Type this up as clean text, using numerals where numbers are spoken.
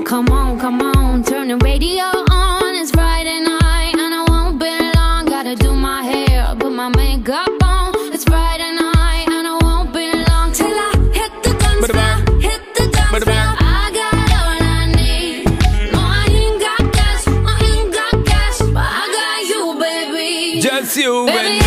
come on, turn the radio on. It's Friday night and I won't be long. Gotta do my hair, put my makeup on. It's Friday night and I won't be long till I hit the dance floor, hit the dance floor. I got all I need. No, I ain't got cash, but I got you, baby. Just you, baby.